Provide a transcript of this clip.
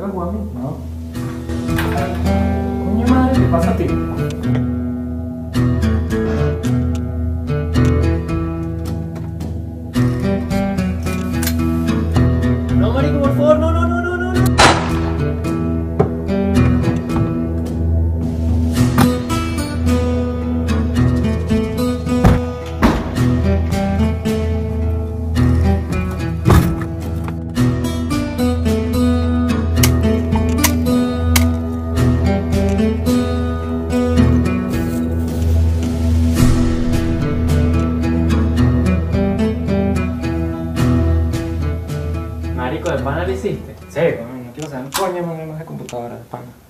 cagó a mí. No. Coño madre, ¿qué pasa a ti? No, marico, por favor, no, no, no, no, no, no. Marico, ¿de pana le hiciste? Sí, no quiero saber un coño más de computadora de pana.